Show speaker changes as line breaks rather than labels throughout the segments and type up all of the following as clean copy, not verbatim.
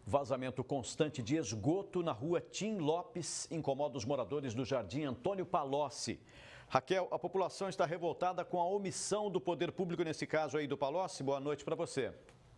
Vazamento constante de esgoto na rua Tim Lopes incomoda os moradores do Jardim Antônio Palocci. Raquel, a população está revoltada com a omissão do poder público nesse caso aí do Palocci. Boa noite para você.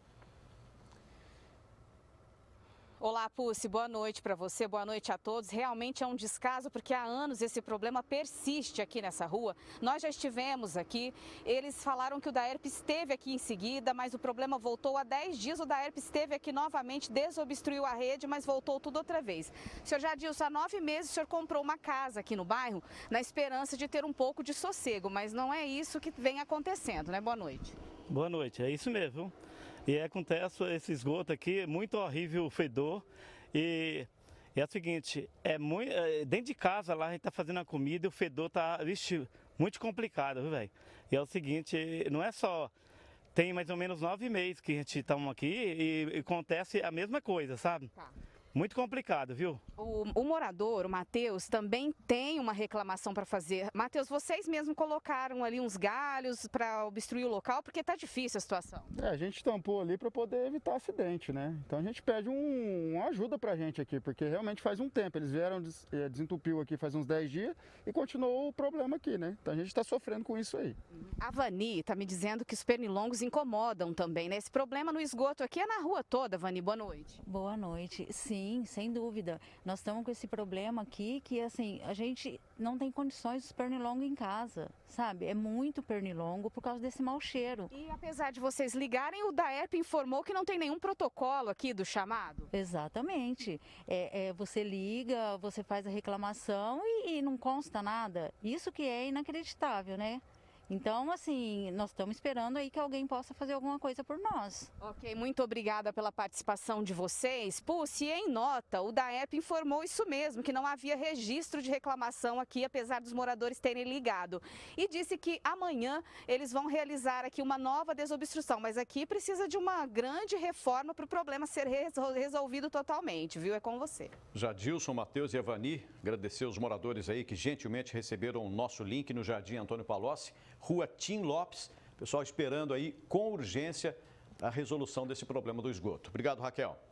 Olá, Pussi, boa noite para você, boa noite a todos. Realmente é um descaso porque há anos esse problema persiste aqui nessa rua. Nós já estivemos aqui, eles falaram que o DAERP esteve aqui em seguida, mas o problema voltou há 10 dias. O DAERP esteve aqui novamente, desobstruiu a rede, mas voltou tudo outra vez. Senhor Jadilson, há 9 meses o senhor comprou uma casa aqui no bairro na esperança de ter um pouco de sossego, mas não é isso que vem acontecendo, né? Boa noite.
Boa noite, é isso mesmo. E acontece esse esgoto aqui, muito horrível o fedor. E é o seguinte, dentro de casa lá a gente tá fazendo a comida e o fedor tá, muito complicado, viu, velho? E é o seguinte, não é só, tem mais ou menos 9 meses que a gente estamos aqui e acontece a mesma coisa, sabe? Tá. Muito complicado, viu?
O morador, o Matheus, também tem uma reclamação para fazer. Matheus, vocês mesmo colocaram ali uns galhos para obstruir o local, porque tá difícil a situação.
A gente tampou ali para poder evitar acidente, né? Então a gente pede uma ajuda pra gente aqui, porque realmente faz um tempo. Eles vieram, desentupiu aqui faz uns 10 dias e continuou o problema aqui, né? Então a gente está sofrendo com isso aí.
A Vani tá me dizendo que os pernilongos incomodam também, né? Esse problema no esgoto aqui é na rua toda, Vani. Boa noite.
Boa noite. Sim, sem dúvida. Nós estamos com esse problema aqui que, assim, a gente não tem condições dos pernilongos em casa, sabe? É muito pernilongo por causa desse mau cheiro.
E apesar de vocês ligarem, o DAERP informou que não tem nenhum protocolo aqui do chamado?
Exatamente. Você liga, você faz a reclamação e não consta nada. Isso que é inacreditável, né? Então, assim, nós estamos esperando aí que alguém possa fazer alguma coisa por nós.
Ok, muito obrigada pela participação de vocês. Pussi, em nota, o DAERP informou isso mesmo, que não havia registro de reclamação aqui, apesar dos moradores terem ligado. E disse que amanhã eles vão realizar aqui uma nova desobstrução, mas aqui precisa de uma grande reforma para o problema ser resolvido totalmente, viu? É com você.
Jadilson, Matheus e Avani, agradecer os moradores aí que gentilmente receberam o nosso link no Jardim Antônio Palocci, rua Tim Lopes, pessoal esperando aí com urgência a resolução desse problema do esgoto. Obrigado, Raquel.